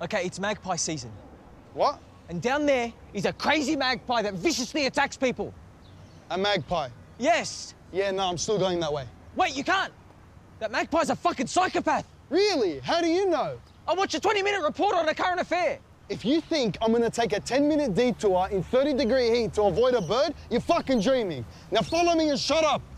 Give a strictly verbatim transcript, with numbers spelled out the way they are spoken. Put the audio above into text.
Okay, it's magpie season. What? And down there is a crazy magpie that viciously attacks people. A magpie? Yes. Yeah, no, I'm still going that way. Wait, you can't. That magpie's a fucking psychopath. Really? How do you know? I watched a twenty minute report on a current affair. If you think I'm gonna take a ten minute detour in thirty degree heat to avoid a bird, you're fucking dreaming. Now follow me and shut up.